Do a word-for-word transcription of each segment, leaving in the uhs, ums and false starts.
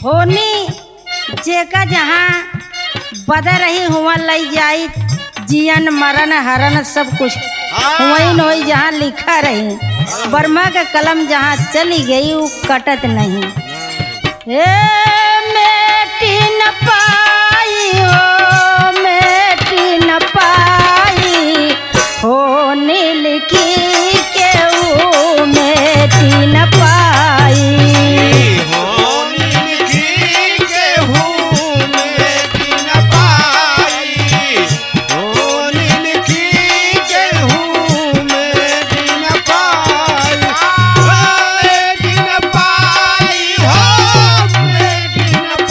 होनी जेका जहाँ बदल रही हुआ लई जाई जियन मरण हरण सब कुछ वही नोई जहाँ लिखा रही वर्मा का कलम जहाँ चली गई वो कटत नहीं। ए मेटी न पाई हो मेटी न पाई हो नील की के वो मेटी न पाई हो नील की के हूँ मेटी न पाई हो नील की के हूँ मेटी न पाई मेटी न पाई हो मेटी न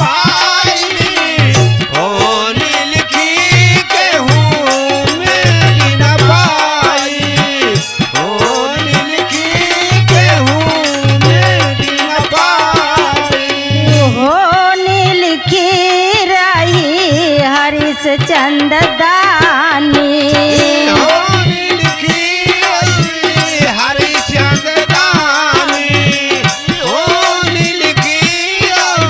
पाई हो नील की के हूँ मेटी न पाई हो नील की के हूँ मेटी न पाई हो नील की राही हरिश चंद दानी हो नील की हरिश्चंद्र दानी हो नील की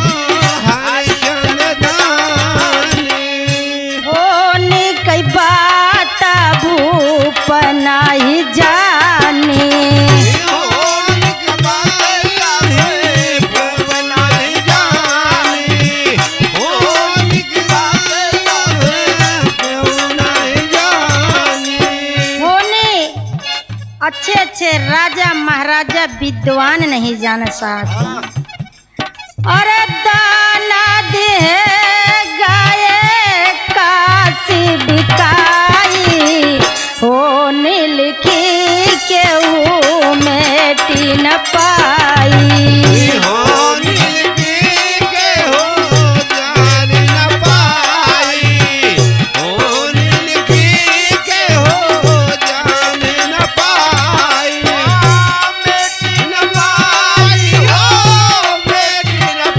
हरिश्चंद्र दानी हो नी कई बात भूप नाही जानी हो नील बाला है पवना जानी हो नील बाला है पवना जानी होने अच्छे अच्छे राजा महाराजा विद्वान नहीं जान सकते। अरे दाना दे गाय काशी बिकाई हो नील की के वो मेटी न पाई हो नील की के हो जान न पाई हो नील की के हो जान न पाई मेटी न पाई हो मेटी न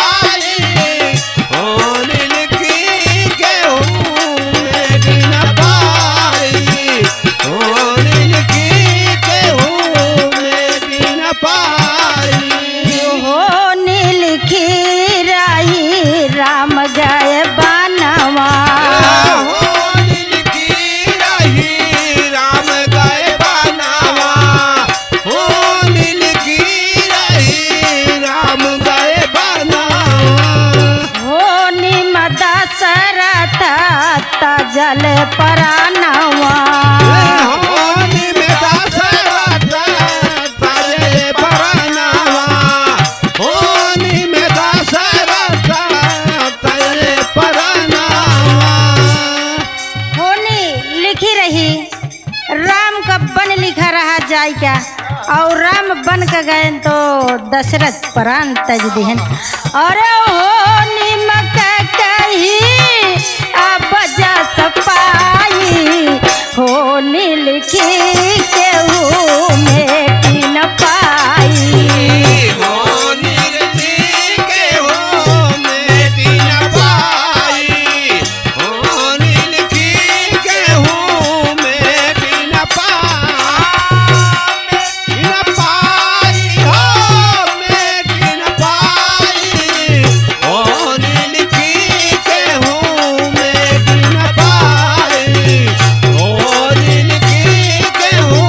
पाई हो नील की के हो मेटी न पाई हो नील की के हो मेटी न पाई हो नील की राही राम गए बनवा हो नील की राही राम गए बनावा हो नील की राही राम गए बनावा हो निम दशरथ तजल परानवा हो निम दशरथ तजल परानवा हो निम दशरथ तजल परानवा होनी लिखी रही राम का बन लिखा रहा जाय क्या और राम बन का गए तो दशरथ प्राण तज दिहन। अरे हो निमक कही अब जा सपाई हो नील की के वो मेटी न पाई हो नील की के हो मेटी न पाई हो नील की के हो मेटी न पाई न पाई हो मेटी न पाई हो नील की के हो मेटी न पाई हो नील की के हो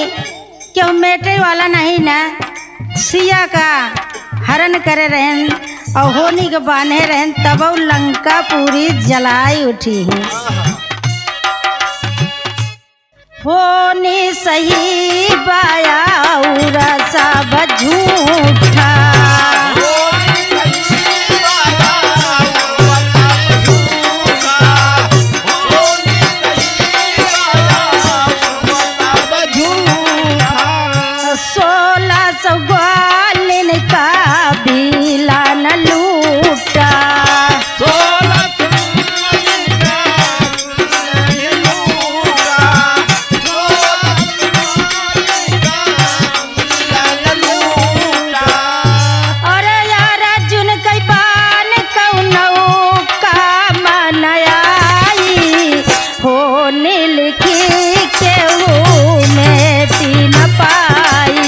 क्यों मेटे वाला नहीं ना, सिया का हरण करे रहन और होनी के बांधे रहन, तब वो लंका पूरी जलाई उठी है। होनी सही बाया उरा सब झूठा, सोलह सौ ग्वालिन का बीला न लूटा, और यार अर्जुन कई बान कौनऊ का मनयाई, होने लिखी केहू में तीन पाई।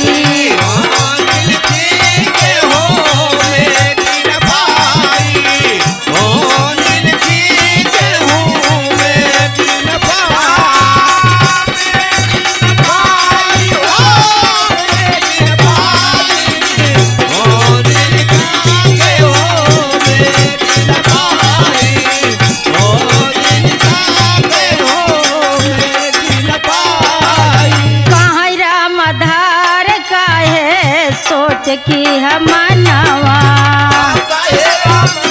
सोच की हम मनवा